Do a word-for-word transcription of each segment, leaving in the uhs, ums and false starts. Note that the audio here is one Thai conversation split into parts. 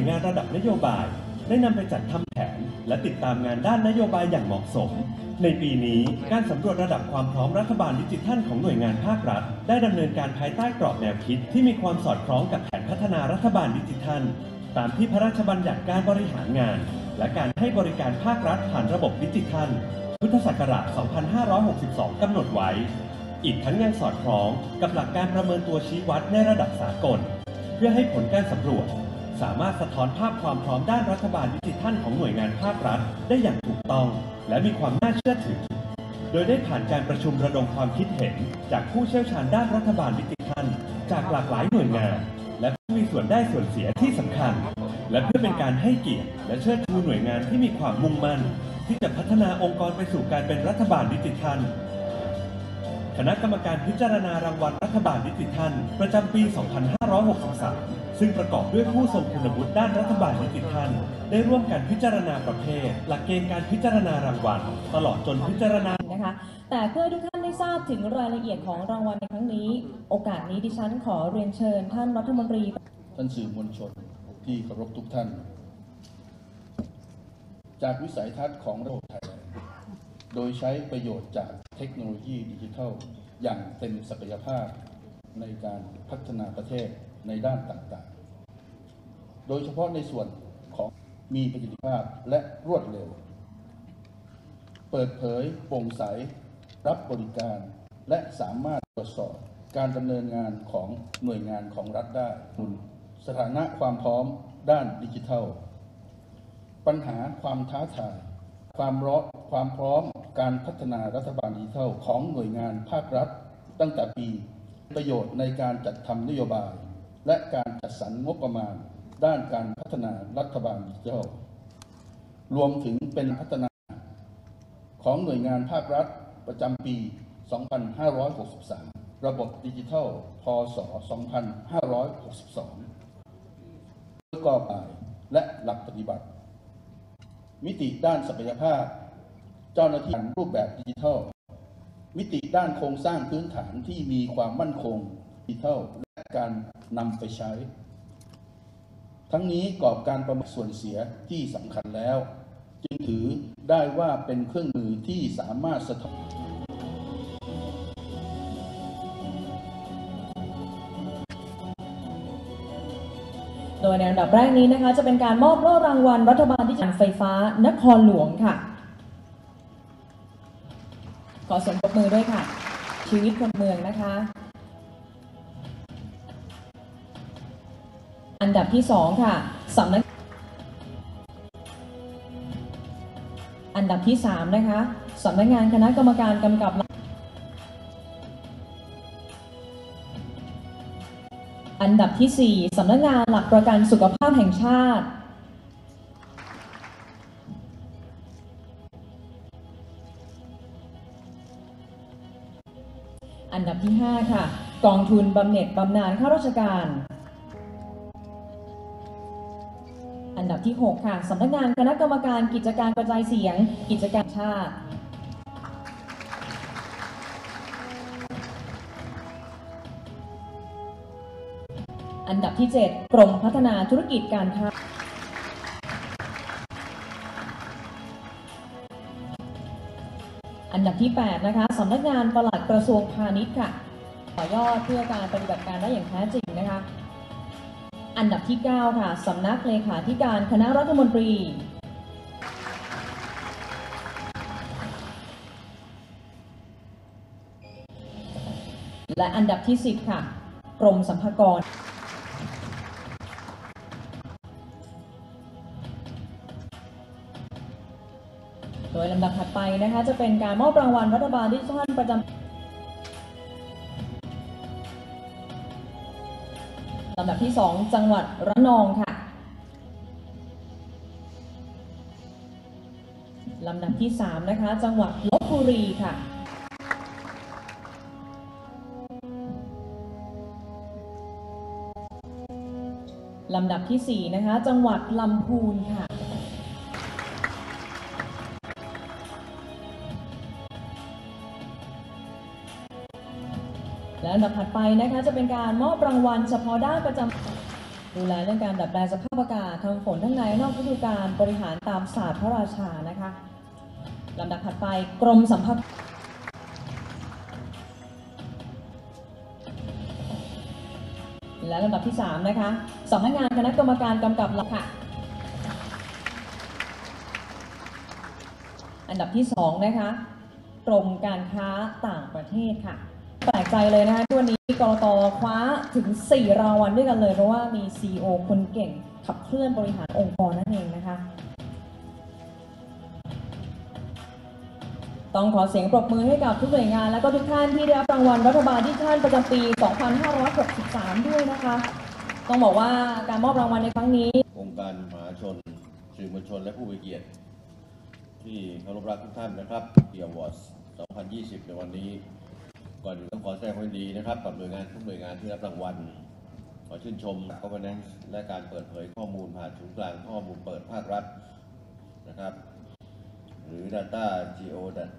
งานระดับนโยบายได้นำไปจัดทำแผนและติดตามงานด้านนโยบายอย่างเหมาะสมในปีนี้การสำรวจระดับความพร้อมรัฐบาลดิจิทัลของหน่วยงานภาครัฐได้ดำเนินการภายใต้กรอบแนวคิดที่มีความสอดคล้องกับแผนพัฒนารัฐบาลดิจิทัลตามที่พระราชบัญญัติการบริหารงานและการให้บริการภาครัฐผ่านระบบดิจิทัลพุทธศักราช สองพันห้าร้อยหกสิบสอง กำหนดไว้อีกทั้งยังสอดคล้องกับหลักการประเมินตัวชี้วัดในระดับสากลเพื่อให้ผลการสำรวจสามารถสะท้อนภาพความพร้อมด้านรัฐบาลดิจิทัลของหน่วยงานภาครัฐได้อย่างถูกต้องและมีความน่าเชื่อถือโดยได้ผ่านการประชุมระดมความคิดเห็นจากผู้เชี่ยวชาญด้านรัฐบาลดิจิทัลจากหลากหลายหน่วยงานและผู้มีส่วนได้ส่วนเสียที่สำคัญและเพื่อเป็นการให้เกียรติและเชิดชูหน่วยงานที่มีความมุ่งมั่นที่จะพัฒนาองค์กรไปสู่การเป็นรัฐบาลดิจิทัลคณะกรรมการพิจารณารางวัลรัฐบาลดิจิทัลประจำปี สองพันห้าร้อยหกสิบสาม ซึ่งประกอบด้วยผู้ทรงคุณวุฒิด้านรัฐบาลดิจิทัลได้ร่วมกันพิจารณาประเภทหลักเกณฑ์การพิจารณารางวัลตลอดจนพิจารณานะคะแต่เพื่อทุกท่านได้ทราบถึงรายละเอียดของรางวัลในครั้งนี้โอกาสนี้ดิฉันขอเรียนเชิญท่านรัฐมนตรีท่านสื่อมวลชนที่เคารพทุกท่านจากวิสัยทัศน์ของระบบไทยโดยใช้ประโยชน์จากเทคโนโลยีดิจิทัลอย่างเต็มศักยภาพในการพัฒนาประเทศในด้านต่างๆโดยเฉพาะในส่วนของมีประสิทธิภาพและรวดเร็วเปิดเผยโปร่งใสรับบริการและสามารถตรวจสอบการดำเนินงานของหน่วยงานของรัฐได้คุณสถานะความพร้อมด้านดิจิทัลปัญหาความท้าทายความร้อนความพร้อมการพัฒนารัฐบาลดิจิทัลของหน่วยงานภาครัฐตั้งแต่ปีประโยชน์ในการจัดทำนโยบายและการจัดสรรงบประมาณด้านการพัฒนารัฐบาลดิจิทัลรวมถึงเป็นพัฒนาของหน่วยงานภาครัฐประจำปี สองพันห้าร้อยหกสิบสาม ระบบดิจิทัล พ.ศ. สองพันห้าร้อยหกสิบสอง ประกอบไปและหลักปฏิบัติมิติด้านศักยภาพเจ้าหน้าที่รูปแบบดิจิทัลมิติด้านโครงสร้างพื้นฐานที่มีความมั่นคงดิจิทัลและการนำไปใช้ทั้งนี้กรอบการประเมินส่วนเสียที่สำคัญแล้วจึงถือได้ว่าเป็นเครื่องมือที่สามารถสะท้อนโดยในอันดับแรกนี้นะคะจะเป็นการมอบโล่รางวัลรัฐบาลดิจิทัลไฟฟ้านครหลวงค่ะขอเสียงปรบมือด้วยค่ะชีวิตคนเมืองนะคะอันดับที่สองค่ะสำนักอันดับที่สามนะคะสำนักงานคณะกรรมการกำกับอันดับที่สี่สำนักงานหลักประกันสุขภาพแห่งชาติอันดับที่ห้าค่ะกองทุนบำเหน็จบำนาญข้าราชการอันดับที่หกค่ะสำนักงานคณะกรรมการกิจการกระจายเสียงกิจการชาติอันดับที่เจ็ดกรมพัฒนาธุรกิจการค้าอันดับที่แปดนะคะสำนักงานปลัดกระทรวงพาณิชย์ค่ะต่อยอดเพื่อการปฏิบัติการได้อย่างแท้จริงนะคะอันดับที่เก้าค่ะสำนักเลขาธิการคณะรัฐมนตรีและอันดับที่สิบค่ะกรมสรรพากรโดยลำดับถัดไปนะคะจะเป็นการมอบรางวัลรัฐบาลดิจิทัลประจำลำดับที่สองจังหวัดระนองค่ะลำดับที่สามนะคะจังหวัดลพบุรีค่ะลำดับที่สี่นะคะจังหวัดลำพูนค่ะและลำดับถัดไปนะคะจะเป็นการมอบรางวัลเฉพาะด้านประจดูแลเรื่องการดัดแปลงสภาพอากาศทำฝนทั้งในนอกฤดูกาลบริหารตามศาสตร์พระราชานะคะลำดับถัดไปกรมสัมภากระและลำดับที่สามนะคะสำนักงานคณะกรรมการกำกับหลักค่ะอันดับที่สองนะคะกรมการค้าต่างประเทศค่ะแปลกใจเลยนะคะที่วันนี้กรต.คว้าถึงสี่รางวัลด้วยกันเลยเพราะว่ามี ซี อี โอ คนเก่งขับเคลื่อนบริหารองค์กรนั่นเองนะคะต้องขอเสียงปรบมือให้กับทุกหน่วยงานและก็ทุกท่านที่ได้รับรางวัลรัฐบาลดิจิทัลประจำปี สองพันห้าร้อยหกสิบสาม ด้วยนะคะต้องบอกว่าการมอบรางวัลในครั้งนี้องค์การมหาชนสื่อมวลชนและผู้มีเกียรติที่เคารพรักทุกท่านนะครับเกี่ยววอร์ดสองพันยี่สิบ ในวันนี้ก่อนอื่นต้องขอแสดงความยินดีนะครับกับหน่วยงานทุกหน่วยงานที่รับรางวัลขอชื่นชม Governance และการเปิดเผยข้อมูลผ่านศูนย์กลางข้อมูลเปิดภาครัฐนะครับหรือ ดัตต้า จี โอ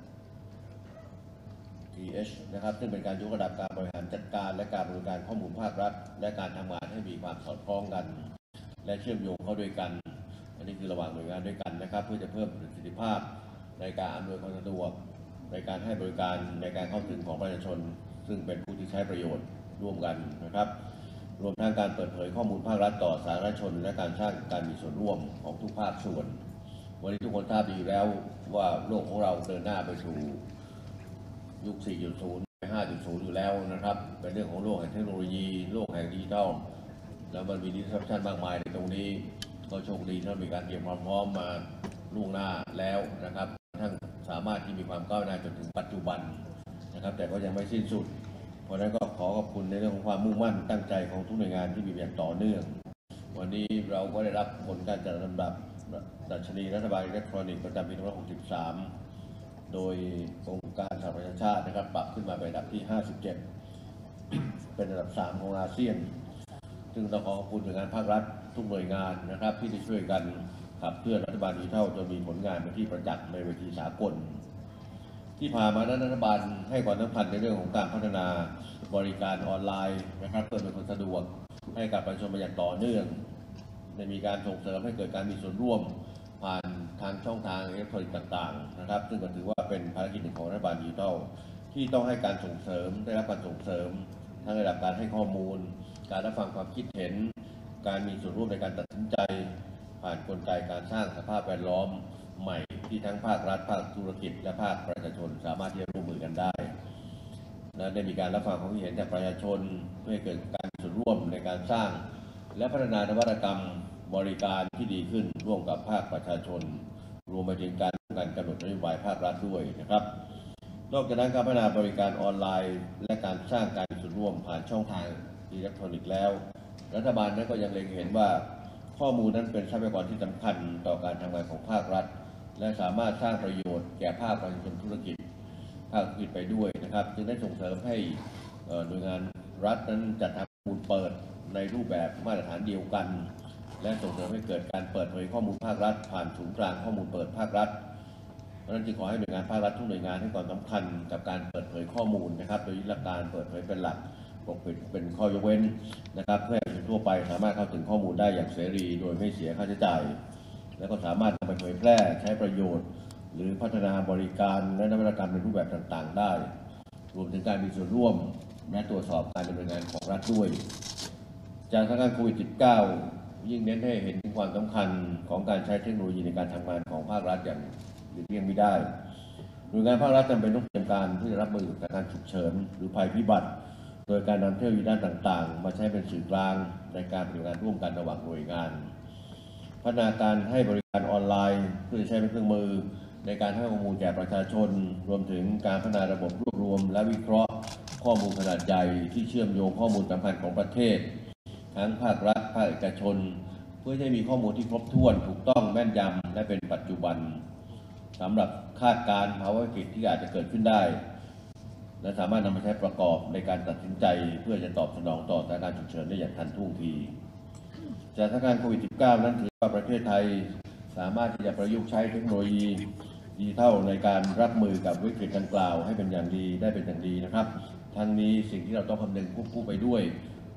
ที เอช นะครับซึ่งเป็นการยกระดับการบริหารจัดการและการบริการข้อมูลภาครัฐและการทำงานให้มีความสอดคล้องกันและเชื่อมโยงเข้าด้วยกันอันนี้คือระหว่างหน่วยงานด้วยกันนะครับเพื่อจะเพิ่มประสิทธิภาพในการอำนวยความสะดวกในการให้บริการในการเข้าถึงของประชาชนซึ่งเป็นผู้ที่ใช้ประโยชน์ร่วมกันนะครับรวมทั้งการเปิดเผยข้อมูลภาครัฐต่อสาธารณชนและการสร้างการมีส่วนร่วมของทุกภาคส่วนวันนี้ทุกคนทราบดีแล้วว่าโลกของเราเดินหน้าไปสู่ยุค สี่จุดศูนย์ ห้าจุดศูนย์ อยู่แล้วนะครับเป็นเรื่องของโลกแห่งเทคโนโลยีโลกแห่งดิจิทัลแล้วมันมีดิสรัปชันมากมายในตรงนี้ก็โชคดีที่มีการเตรียมความพร้อมมาล่วงหน้าแล้วนะครับทั้งสามารถที่มีความก้าวหน้าจนถึงปัจจุบันนะครับแต่ก็ยังไม่สิ้นสุดเพราะฉะนั้นก็ขอขอบคุณในเรื่องของความมุ่งมั่นตั้งใจของทุกหน่วยงานที่มีอย่างต่อเนื่องวันนี้เราก็ได้รับผลการจัดลำดับดัชนีรัฐบาลอิเล็กทรอนิกส์ประจำปีสองพันหกสิบสามโดยองค์การสหประชาชาตินะครับปรับขึ้นมาเป็นอันดับที่ห้าสิบเจ็ดเป็นอันดับสามของอาเซียนซึ่งต้องขอขอบคุณหน่วยงานภาครัฐทุกหน่วยงานนะครับที่ได้ช่วยกันขับเคลื่อนรัฐบาลดิจิทัลจนมีผลงานเป็นที่ประจักษ์ในเวทีสากลที่ผ่านมานั้นรัฐบาลให้ความสำคัญในเรื่องของการพัฒนาบริการออนไลน์นะครับเพื่อเป็นความสะดวกให้กับประชาชนมาอย่างต่อเนื่องได้มีการส่งเสริมให้เกิดการมีส่วนร่วมผ่านทางช่องทางอิเล็กทรอนิกส์ต่างๆนะครับซึ่งก็ถือว่าเป็นภารกิจหนึ่งของรัฐบาลดิจิทัลที่ต้องให้การส่งเสริมได้รับการส่งเสริมทั้งระดับการให้ข้อมูลการรับฟังความคิดเห็นการมีส่วนร่วมในการตัดสินใจผ่านกลไกการสร้างสภาพแวดล้อมใหม่ที่ทั้งภาครัฐภาคธุรกิจและภาคประชาชนสามารถที่จะร่วมมือกันได้และได้มีการรับฟังความคิดเห็นจากประชาชนเพื่อให้เกิดการมีส่วนร่วมในการสร้างและพัฒนานวัตกรรมบริการที่ดีขึ้นร่วมกับภาคประชาชนรวมไปถึงการร่วมกันกำหนดนโยบายภาครัฐด้วยนะครับนอกจากนั้นการพัฒนาบริการออนไลน์และการสร้างการมีส่วนร่วมผ่านช่องทางอิเล็กทรอนิกส์แล้วรัฐบาลนั้นก็ยังเล็งเห็นว่าข้อมูลนั้นเป็นทรัพยากรที่สำคัญต่อการทำงานของภาครัฐและสามารถสร้างประโยชน์แก่ภาคประชาชนธุรกิจภาคธุรกิจไปด้วยนะครับจึงได้ส่งเสริมให้หน่วยงานรัฐนั้นจัดทำข้อมูลเปิดในรูปแบบมาตรฐานเดียวกันและส่งเสริมให้เกิดการเปิดเผยข้อมูลภาครัฐผ่านศูนย์กลางข้อมูลเปิดภาครัฐเพราะฉะนั้นจึงขอให้หน่วยงานภาครัฐทุกหน่วยงานให้ความสำคัญกับการเปิดเผยข้อมูลนะครับโดยหลักการเปิดเผยเป็นหลักปกปิดเป็นข้อยกเว้นนะครับเพื่อให้ทั่วไปสามารถเข้าถึงข้อมูลได้อย่างเสรีโดยไม่เสียค่าใช้จ่ายและก็สามารถนำไปเผยแพร่ใช้ประโยชน์หรือพัฒนาบริการและนวัตกรรมในรูปแบบต่างๆได้รวมถึงการมีส่วนร่วมและตรวจสอบการดำเนินงานของรัฐด้วยจากสถานการณ์โควิด สิบเก้า ยิ่งเน้นให้เห็นถึงความสำคัญของการใช้เทคโนโลยีในการทำงานของภาครัฐอย่างหลีกเลี่ยงไม่ได้หน่วยงานภาครัฐจำเป็นต้องเตรียมการเพื่อจะรับมือกับการฉุกเฉินหรือภัยพิบัติโดยการนำเทคโนโลยีด้านต่างๆมาใช้เป็นสื่อกลางในการปฏิบัติงานร่วมกันระหว่างหน่วยงานพัฒนาการให้บริการออนไลน์เพื่อใช้เป็นเครื่องมือในการให้ข้อมูลแก่ประชาชนรวมถึงการพัฒนาระบบรวบรวมและวิเคราะห์ข้อมูลขนาดใหญ่ที่เชื่อมโยงข้อมูลสำคัญของประเทศทั้งภาครัฐภาคเอกชนเพื่อให้มีข้อมูลที่ครบถ้วนถูกต้องแม่นยำและเป็นปัจจุบันสำหรับคาดการณ์ภาวะวิกฤตที่อาจจะเกิดขึ้นได้และสามารถนำมาใช้ประกอบในการตัดสินใจเพื่อจะตอบสนองต่อสถานการณ์ฉุกเฉินได้อย่างทันท่วงทีจากสถานการณ์โควิด สิบเก้า นั้นถือว่าประเทศไทยสามารถที่จะประยุกต์ใช้เทคโนโลยีดิจิทัลในการรับมือกับวิกฤตดังกล่าวให้เป็นอย่างดีได้เป็นอย่างดีนะครับทั้งนี้สิ่งที่เราต้องคำนึงควบคู่ไปด้วย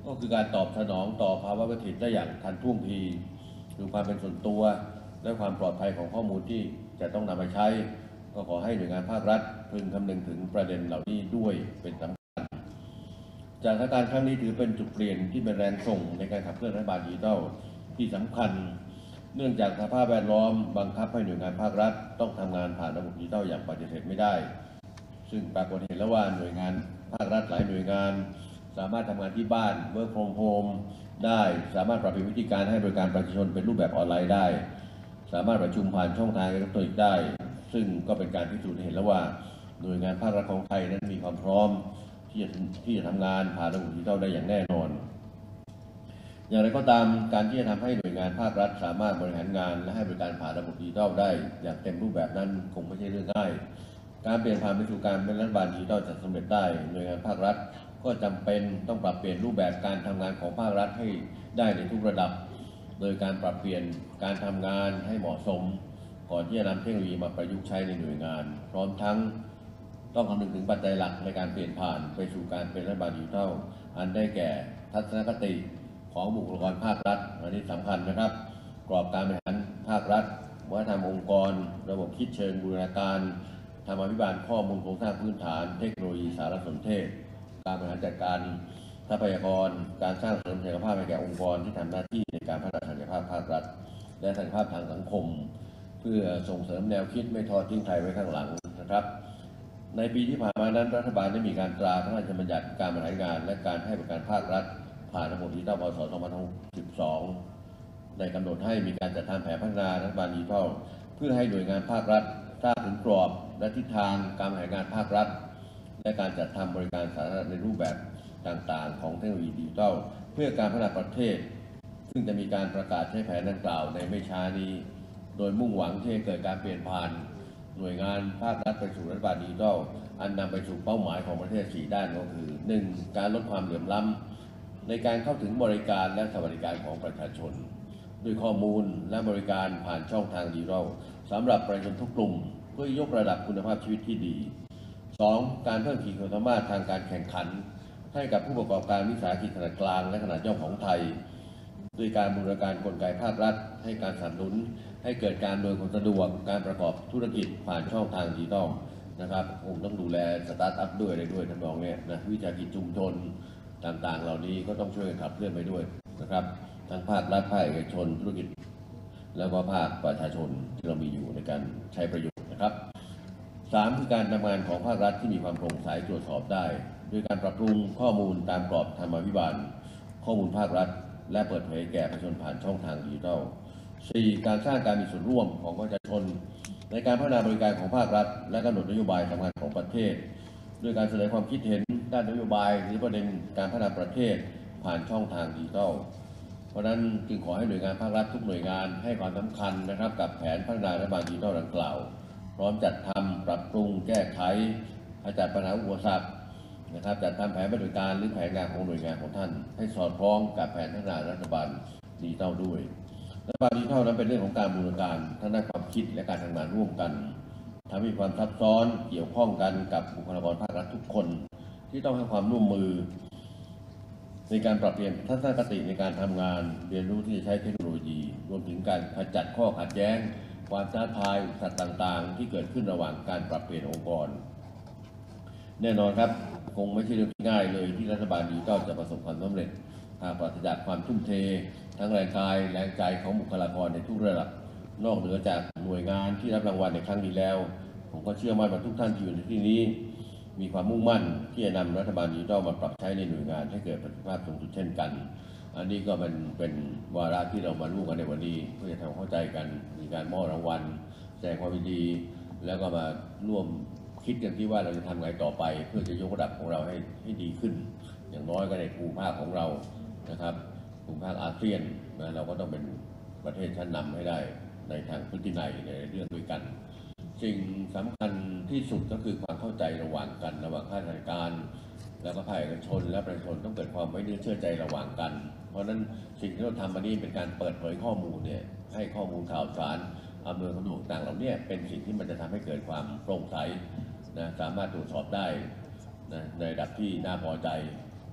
ก็คือการตอบสนองต่อภาวะวิกฤตได้อย่างทันท่วงทีดูความเป็นส่วนตัวและความปลอดภัยของข้อมูลที่จะต้องนำไปใช้ก็ขอให้หน่วยงานภาครัฐพึงคำนึงถึงประเด็นเหล่านี้ด้วยเป็นสำคัญจากสถานการณ์ครั้งนี้ถือเป็นจุดเปลี่ยนที่เป็นแรงส่งในการขับเคลื่อนรัฐบาลดิจิทัลที่สำคัญเนื่องจากสภาพแวดล้อมบังคับให้หน่วยงานภาครัฐต้องทำงานผ่านระบบดิจิทัลอย่างปฏิเสธไม่ได้ซึ่งปรากฏเห็นแล้วว่าหน่วยงานภาครัฐหลายหน่วยงานสามารถทำงานที่บ้าน work from home ได้สามารถปรับเปลี่ยนวิธีการให้บริการประชาชนเป็นรูปแบบออนไลน์ได้สามารถประชุมผ่านช่องทางอิเล็กทรอนิกส์ได้ซึ่งก็เป็นการพิสูจน์เห็นแล้วว่าหน่วยงานภาครัฐของไทยนั้นมีความพร้อมที่จะที่จะทำงานผ่านระบบดิจิทัลได้อย่างแน่นอนอย่างไรก็ตามการที่จะทำให้หน่วยงานภาครัฐสามารถบริหารงานและให้บริการผ่านระบบดิจิทัลได้อย่างเต็มรูปแบบนั้นคงไม่ใช่เรื่องง่ายการเปลี่ยนผ่านไปสู่การเป็นรัฐบาลดิจิทัลจะสำเร็จได้หน่วยงานภาครัฐก็จำเป็นต้องปรับเปลี่ยนรูปแบบการทำงานของภาครัฐให้ได้ในทุกระดับโดยการปรับเปลี่ยนการทำงานให้เหมาะสมก่อนที่จะนำเทคโนโลยีมาประยุกต์ใช้ในหน่วยงานพร้อมทั้งต้องคำนึงถึงปัจจัยหลักในการเปลี่ยนผ่านไปสู่การเป็นรัฐบาลดิจิทัลอันได้แก่ทัศนคติของบุคลากรภาครัฐอันนี้สำคัญนะครับกรอบการบริหารภาครัฐวัฒนธรรมองค์กรระบบคิดเชิงบูรณาการธรรมาภิบาลข้อมูลโครงสร้างพื้นฐานเทคโนโลยีสารสนเทศการบริหารจัดการทรัพยากรการสร้างเสริมศักยภาพให้แก่องค์กรที่ทำหน้าที่ในการพัฒนาศักยภาพภาครัฐและศักยภาพทางสังคมเพื่อส่งเสริมแนวคิดไม่ทอดทิ้งใครไว้ข้างหลังนะครับในปีที่ผ่านมานั้นรัฐบาลได้มีการตราพระราชบัญญัติการบริหารงานและการให้บริการภาครัฐผ่านระบบดิจิทัล พ.ศ. สองพันสิบสองได้กำหนดให้มีการจัดทำแผนพัฒนารัฐบาลดิจิทัลเพื่อให้หน่วยงานภาครัฐทราบถึงกรอบและทิศทางการบริหารงานภาครัฐและการจัดทำบริการสาธารณะในรูปแบบต่างๆของเทคโนโลยีดิจิทัลเพื่อการพัฒนาประเทศซึ่งจะมีการประกาศใช้แผนดังกล่าวในไม่ช้านี้โดยมุ่งหวังที่จะเกิดการเปลี่ยนผ่านหน่วยงานภาครัฐไปสู่รัฐบาลดิจิทัลอันนำไปสู่เป้าหมายของประเทศสี่ด้านก็คือ หนึ่ง การลดความเหลื่อมล้ำในการเข้าถึงบริการและสวัสดิการของประชาชนด้วยข้อมูลและบริการผ่านช่องทางดิจิทัลสำหรับประชาชนทุกกลุ่มเพื่อยกระดับคุณภาพชีวิตที่ดี สอง การเพิ่มขีดความสามารถทางการแข่งขันให้กับผู้ประกอบการวิสาหกิจขนาดกลางและขนาดย่อมของไทยด้วยการบูรณาการกลไกภาครัฐให้การสนับสนุนให้เกิดการอำนวยความสะดวกการประกอบธุรกิจผ่านช่องทางดิจิทัลนะครับผมต้องดูแลสตาร์ทอัพด้วยอะไรด้วยทำนองนี้นะวิสาหกิจชุมชนต่างๆเหล่านี้ก็ต้องช่วยกันขับเคลื่อนไปด้วยนะครับทั้งภาครัฐภาคเอกชนธุรกิจแล้วก็ภาคประชาชนที่เรามีอยู่ในการใช้ประโยชน์นะครับสามคือการทำงานของภาครัฐที่มีความโปร่งใสตรวจสอบได้โดยการปรับปรุงข้อมูลตามกรอบธรรมาภิบาลข้อมูลภาครัฐและเปิดเผยแก่ประชาชนผ่านช่องทางดิจิทัล สี่ การสร้างการมีส่วนร่วมของประชาชนในการพัฒนาบริการของภาครัฐและกำหนดนโยบายสำคัญของประเทศด้วยการแสดงความคิดเห็นด้านนโยบายหรือประเด็นการพัฒนาประเทศผ่านช่องทางดิจิทัลเพราะนั้นจึงขอให้หน่วยงานภาครัฐทุกหน่วยงานให้ความสำคัญนะครับกับแผนพัฒนารัฐบาลดิจิทัลดังกล่าวพร้อมจัดทำปรับปรุงแก้ไขขจัดปัญหาอุปสรรคนะครับจัดทำแผนปฏิบัติการหรือแผนงานของหน่วยงานของท่านให้สอดคล้องกับแผนพัฒนารัฐบาลดิจิทัลด้วยรัฐบาลดิจิทัลนั้นเป็นเรื่องของการบูรณาการทั้งด้านความคิดและการทำงานร่วมกันทำให้ความซับซ้อนเกี่ยวข้องกันกับบุคลากรภาครัฐทุกคนที่ต้องให้ความร่วมมือในการปรับเปลี่ยนทัศนคติในการทำงานเรียนรู้ที่จะใช้เทคโนโลยีรวมถึงการขจัดข้อขัดแย้งความท้าทายสัตว์ต่างๆที่เกิดขึ้นระหว่างการปรับเปลี่ยนองค์กรแน่นอนครับคงไม่ใช่เรื่องง่ายเลยที่รัฐบาลดิจิทัลจะประสบความสำเร็จหากปราศจากความทุ่มเททั้งแรงกายแรงใจของบุคลากรในทุกระดับนอกเหนือจากหน่วยงานที่รับรางวัลในครั้งนี้แล้วผมก็เชื่อมั่นว่าทุกท่านที่อยู่ในที่นี้มีความมุ่งมั่นที่จะนำรัฐบาลดิจิทัลมาปรับใช้ในหน่วยงานให้เกิดประสิทธิภาพสูงสุดเช่นกันอันนี้ก็เป็นเป็นวาระที่เรามาร่วมกันในวันนี้เพื่อจะทำเข้าใจกันมีการมอบรางวัลแสดงความยินดีแล้วก็มาร่วมคิดกันที่ว่าเราจะทำไงต่อไปเพื่อจะยกระดับของเราให้ให้ดีขึ้นอย่างน้อยก็ในภูมิภาคของเรานะครับภูมิภาคอาเซียนนะเราก็ต้องเป็นประเทศชั้นนำให้ได้ในทางพื้นที่ในในเรื่องด้วยกันสิ่งสำคัญที่สุดก็คือความเข้าใจระหว่างกันระหว่างข้าราชการแล้วก็ภาคเอกชนและประชาชนต้องเกิดความไว้เนื้อเชื่อใจระหว่างกันเพราะฉะนั้นสิ่งที่เราทำมานี้เป็นการเปิดเผยข้อมูลเนี่ยให้ข้อมูลข่าวสารอำนวยความสะดวกต่างเหล่านี้เป็นสิ่งที่มันจะทำให้เกิดความโปร่งใสนะสามารถตรวจสอบได้นะในระดับที่น่าพอใจ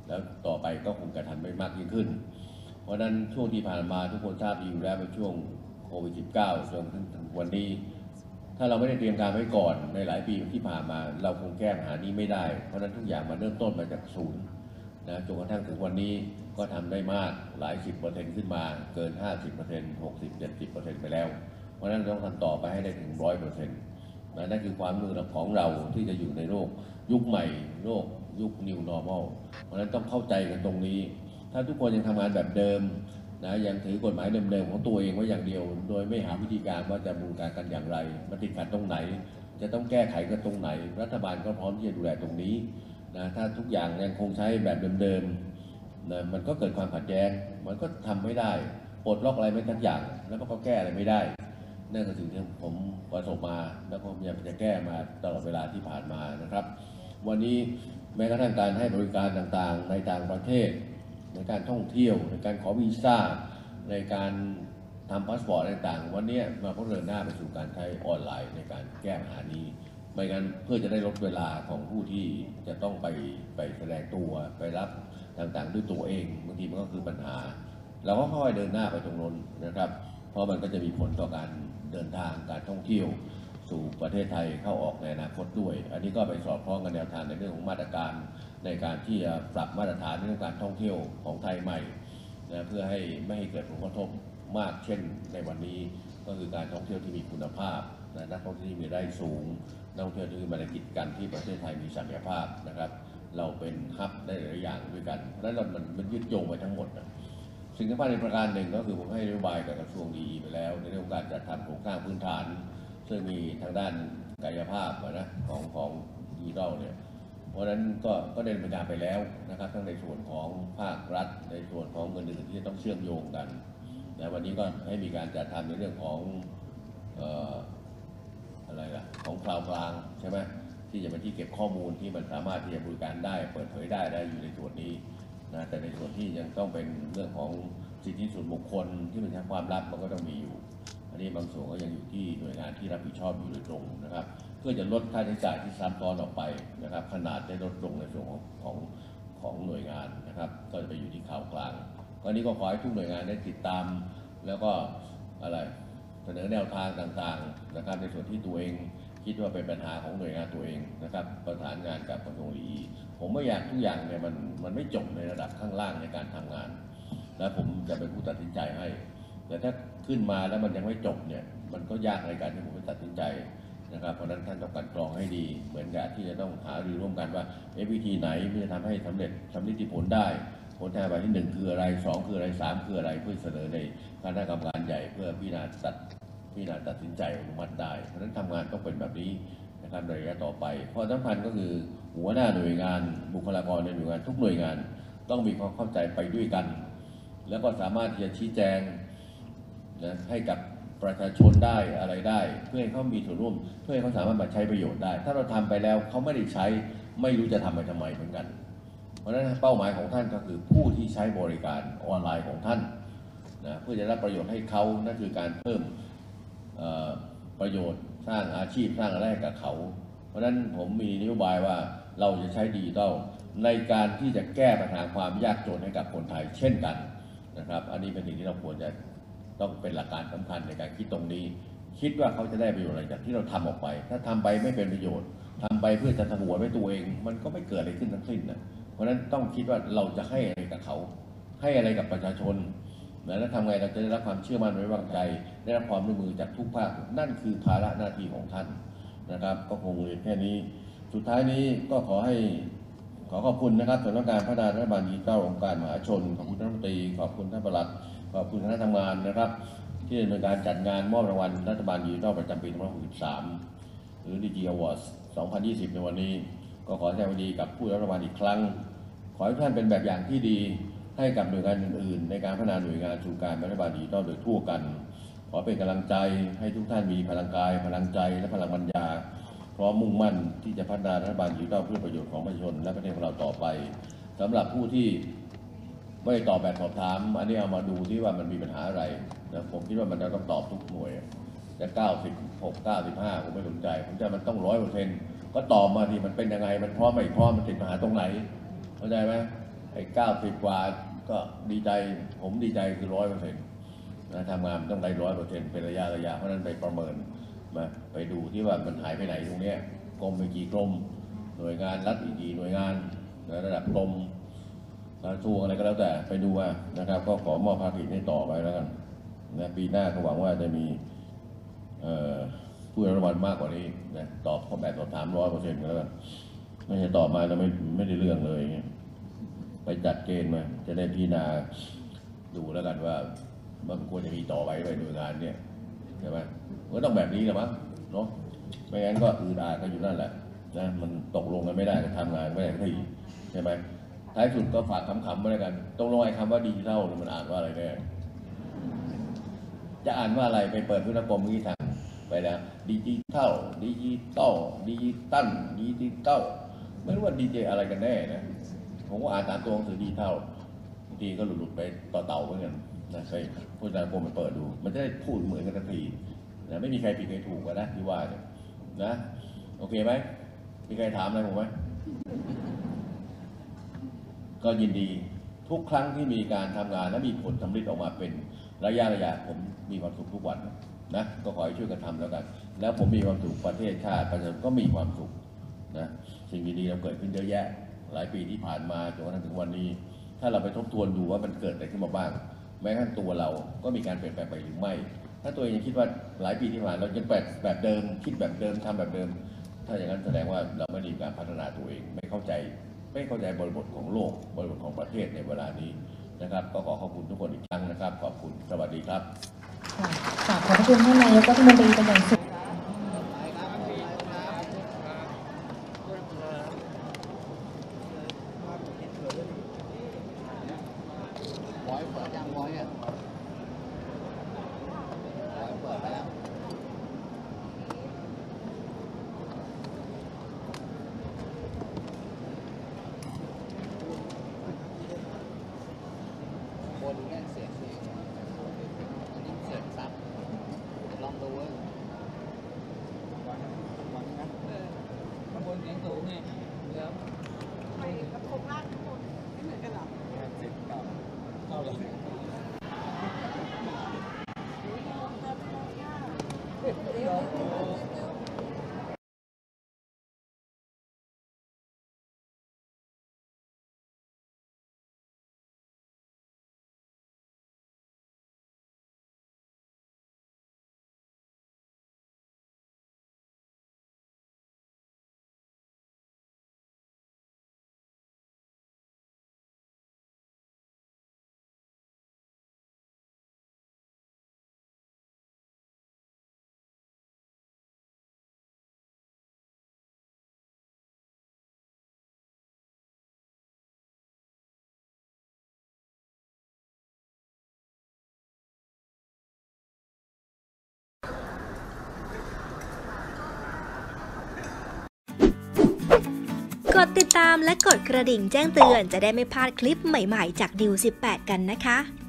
แล้วต่อไปก็คงจะทำได้มากยิ่งขึ้นเพราะฉะนั้นช่วงที่ผ่านมาทุกคนทราบดีอยู่แล้วเป็นช่วงโควิด สิบเก้า จนถึงวันนี้ถ้าเราไม่ได้เตรียมการไว้ก่อนในหลายปีที่ผ่านมาเราคงแก้ปัญหานี้ไม่ได้เพราะฉะนั้นทุกอย่างมาเริ่มต้นมาจากศูนย์นะจนกระทั่งถึงวันนี้ก็ทำได้มากหลายสิบเปอร์เซ็นต์ขึ้นมาเกิน ห้าสิบเปอร์เซ็นต์ หกสิบ เจ็ดสิบเปอร์เซ็นต์ ไปแล้วเพราะฉะนั้นต้องทำต่อไปให้ได้ถึง ร้อยเปอร์เซ็นต์ นั่นคือความมือของเราที่จะอยู่ในโลกยุคใหม่โลกยุค New Normal เพราะฉะนั้นต้องเข้าใจกันตรงนี้ถ้าทุกคนยังทำงานแบบเดิมนะยังถือกฎหมายเดิมๆของตัวเองไว้อย่างเดียว โดยไม่หาวิธีการว่าจะบูรณาการอย่างไรมันติดขัดตรงไหนจะต้องแก้ไขกันตรงไหนรัฐบาลก็พร้อมที่จะดูแลตรงนี้นะถ้าทุกอย่างยังคงใช้แบบเดิมๆนะมันก็เกิดความขัดแย้งมันก็ทำไม่ได้ปลดล็อกอะไรไม่ทั้งอย่างแล้วก็แก้อะไรไม่ได้นั่นคือสิ่งที่ผมประสบมาแล้วก็พยายามจะแก้มาตลอดเวลาที่ผ่านมานะครับวันนี้แม้กระทั่งการให้บริการต่างๆในต่างประเทศในการท่องเที่ยวในการขอวีซ่าในการทำพาสปอร์ตต่างๆวันนี้มาก็เดินหน้าไปสู่การใช้ออนไลน์ในการแก้ปัญหานี้ไม่งั้นเพื่อจะได้ลดเวลาของผู้ที่จะต้องไปไปแสดงตัวไปรับต่างๆด้วยตัวเองบางทีมันก็คือปัญหาเราก็ค่อยๆเดินหน้าไปตรงนั้นนะครับเพราะมันก็จะมีผลต่อการเดินทางการท่องเที่ยวสู่ประเทศไทยเข้าออกในอนาคตด้วยอันนี้ก็ไปสอดคล้องกับแนวทางในเรื่องของมาตรการในการที่จะปรับมาตรฐานในเรื่องการท่องเที่ยวของไทยใหม่นะเพื่อให้ไม่ให้เกิดผลกระทบมากเช่นในวันนี้ก็คือการท่องเที่ยวที่มีคุณภาพนะนักท่องเที่ยวที่มีรายได้สูงนักท่องเที่ยวที่มีบรรยากาศกันที่ประเทศไทยมีศักยภาพนะครับเราเป็นฮับได้หลายอย่างด้วยกันเพราะฉะนั้นมันมันยึดโยงไปทั้งหมดนะสิ่งที่สำคัญในประการหนึ่งก็คือผมให้นโยบายกับกระทรวงดีไปแล้วในเรื่องการจัดทำโครงสร้างพื้นฐานซึ่งมีทางด้านกายภาพนะของของดิจิทัลเนี่ยเพราะฉะนั้นก็ก็ได้ดำเนินการไปแล้วนะครับทั้งในส่วนของภาครัฐในส่วนของเงินอื่นที่จะต้องเชื่อมโยงกันแต่วันนี้ก็ให้มีการจัดทำในเรื่องของเอ่ออะไรล่ะของคลาวด์กลางใช่ไหมที่จะเป็นที่เก็บข้อมูลที่มันสามารถที่จะบริการได้เปิดเผยได้ได้อยู่ในส่วนนี้นะแต่ในส่วนที่ยังต้องเป็นเรื่องของสิทธิส่วนบุคคลที่เป็นทางความลับมันก็ต้องมีอยู่อันนี้บางส่วนก็ยังอยู่ที่หน่วยงานที่รับผิดชอบอยู่โดยตรงนะครับเพื่อจะลดค่าใช้จ่ายที่ซ้ำซ้อนออกไปนะครับขนาดได้ลดลงในส่วนของของของหน่วยงานนะครับก็จะไปอยู่ที่ข่าวกลางก็นี้ก็ขอให้ทุกหน่วยงานได้ติดตามแล้วก็อะไรเสนอแนวทางต่างๆนะครับในส่วนที่ตัวเองคิดว่าเป็นปัญหาของหน่วยงานตัวเองนะครับประสานงานกับกระทรวงดีผมไม่อยากทุกอย่างเนี่ยมันมันไม่จบในระดับข้างล่างในการทำงานและผมจะเป็นผู้ตัดสินใจให้แต่ถ้าขึ้นมาแล้วมันยังไม่จบเนี่ยมันก็ยากในการที่ผมจะตัดสินใจนะครับเพราะฉะนั้นท่านต้องการกรองให้ดีเหมือนกับที่จะต้องหารือร่วมกันว่าวิธีไหนที่จะทำให้สำเร็จสำลิดผลได้ผลทางแบบที่หนึ่งคืออะไรสองคืออะไรสามคืออะไรเพื่อเสนอในคณะกรรมการใหญ่เพื่อพิจารณาตัดพิจารณาตัดสินใจอนุมัติได้เพราะฉะนั้นทำงานต้องเป็นแบบนี้นะครับในระยะต่อไปข้อสำคัญก็คือหัวหน้าหน่วยงานบุคลากรในหน่วยงานทุกหน่วยงานต้องมีความเข้าใจไปด้วยกันแล้วก็สามารถที่จะชี้แจงนะให้กับประชาชนได้อะไรได้เพื่อให้เขามีส่วนร่วมเพื่อให้เขาสามารถมาใช้ประโยชน์ได้ถ้าเราทำไปแล้วเขาไม่ได้ใช้ไม่รู้จะทำไปทำไมเหมือนกันเพราะฉะนั้นเป้าหมายของท่านก็คือผู้ที่ใช้บริการออนไลน์ของท่านนะเพื่อจะรับประโยชน์ให้เขานั่นคือการเพิ่มประโยชน์สร้างอาชีพสร้างอะไรให้กับเขาเพราะฉะนั้นผมมีนโยบายว่าเราจะใช้ดิจิทัลในการที่จะแก้ปัญหาความยากจนให้กับคนไทยเช่นกันนะครับอันนี้เป็นสิ่งที่เราควรจะต้องเป็นหลักการสำคัญในการคิดตรงนี้คิดว่าเขาจะได้ประโยชน์อะไรจากที่เราทำออกไปถ้าทำไปไม่เป็นประโยชน์ทำไปเพื่อจะถวายไว้ตัวเองมันก็ไม่เกิดอะไรขึ้นทั้งสิ้นนะเพราะฉะนั้นต้องคิดว่าเราจะให้อะไรกับเขาให้อะไรกับประชาชนแล้วทำไงเราจะได้รับความเชื่อมั่นไว้วางใจได้รับความร่วมมือจากทุกภาคนั่นคือภาระหน้าที่ของท่านนะครับก็คงเรียนแค่นี้สุดท้ายนี้ก็ขอให้ขอขอบคุณนะครับสำนักงานพัฒนารัฐบาลดิจิทัลองค์การมหาชนขอบคุณท่านรัฐมนตรีขอบคุณท่านปลัดขอบคุณคณะทำงานนะครับที่ดำเนินการจัดงานมอบรางวัลรัฐบาลดิจิทัลประจำปีสองพันหกสิบสามหรือ Digi Awards สองพันยี่สิบในวันนี้ก็ขอแสดงความดีกับผู้รับรางวัลอีกครั้งขอให้ท่านเป็นแบบอย่างที่ดีให้กับหน่วยงานอื่นๆในการพัฒนาหน่วยงานสู่การรัฐบาลดิจิทัลโดยทั่วกันขอเป็นกำลังใจให้ทุกท่านมีพลังกายพลังใจและพลังปัญญาพร้อมมุ่งมั่นที่จะพัฒนารัฐบาลดิจิทัลเพื่อประโยชน์ของประชาชนและประเทศของเราต่อไปสำหรับผู้ที่ไม่ตอบแบบสอบถามอันนี้เอามาดูที่ว่ามันมีปัญหาอะไรนะผมคิดว่ามันจะต้องตอบทุกหน่วยจะเก้าสิบหก เก้าสิบห้าผมไม่สนใจผมจะมันต้องร้อยเปอร์เซ็นต์ก็ตอบมาที่มันเป็นยังไงมันพร้อมไม่พร้อมมันติดปัญหาตรงไหนเข้าใจไหมไอ้เก้าสิบกว่าก็ดีใจผมดีใจคือร้อยเปอร์เซ็นต์นะทำงานต้องได้ร้อยเปอร์เซ็นต์เป็นระยะระยะเพราะนั้นไปประเมินมาไปดูที่ว่ามันหายไปไหนตรงนี้กรมไปกี่กรมหน่วยงานรัฐอีกกี่หน่วยงานระดับกรมกระทรวงอะไรก็แล้วแต่ไปดูว่านะครับก็ขอมอบภารกิจให้ต่อไปแล้วกันนะปีหน้าก็หวังว่าจะมีผู้รับรางวัลมากกว่านี้นะตอบข้อแบบสอบถามร้อยเปอร์เซ็นต์แล้วกันไม่ใช่ตอบมาแล้วไม่ไม่ได้เรื่องเลยไปจัดเกณฑ์มาจะได้พิจารณาดูแล้วกันว่ามันควรจะมีต่อไปไปหน่วยงานเนี่ยใช่ไหมก็ต้องแบบนี้แหละมั้งเนาะไม่งั้นก็อืดอาดก็อยู่นั่นแหละนะมันตกลงกันไม่ได้ก็ทำงานไม่ได้ทีใช่ไหมท้ายสุดก็ฝากคำๆไว้แล้วกันตรงลงไอ้คำว่าดิจิทัลมันอ่านว่าอะไรแน่จะอ่านว่าอะไรไปเปิดพุทธกรมที่ทางไปแล้วดิจิทัลดิจิตอลดิจิตัลดิจิตอลไม่รู้ว่าดีเจอะไรกันแน่นะผมก็อ่านตามตัวหนังสือดิจิทัลบางทีก็หลุดๆไปต่อเต่าเหมือนกันนะใช่พุทธกรมมันเปิดดูมันจะได้พูดเหมือนกันทันทีนะไม่มีใครผิดใครถูกกันนะที่ว่าเนี่ยนะโอเคไหมมีใครถามอะไรผมไหมก็ยินดีทุกครั้งที่มีการทำงานและมีผลสำเร็จออกมาเป็นระยะระยะผมมีความสุขทุกวันนะก็ขอให้ช่วยกันทำแล้วกันแล้วผมมีความสุขประเทศชาติประชาชนก็มีความสุขนะสิ่งดีๆเราเกิดขึ้นเยอะแยะหลายปีที่ผ่านมาจนกระทั่งถึงวันนี้ถ้าเราไปทบทวนดูว่ามันเกิดอะไรขึ้นมาบ้างแม้กระทั่งตัวเราก็มีการเปลี่ยนแปลงไปหรือไม่ถ้าตัวเองยังคิดว่าหลายปีที่ผ่านเรายังแบบแบบเดิมคิดแบบเดิมทำแบบเดิมถ้าอย่างนั้นแสดงว่าเราไม่มีการพัฒนาตัวเองไม่เข้าใจไม่เข้าใจบริบทของโลกบริบทของประเทศในเวลานี้นะครับก็ขอขอบคุณทุกคนอีกครั้งนะครับขอบคุณสวัสดีครับขอบคุณท่านนายกรัฐมนตรีเป็นอย่างสูงกดติดตามและกดกระดิ่งแจ้งเตือนจะได้ไม่พลาดคลิปใหม่ๆจากดิวสิบแปดกันนะคะ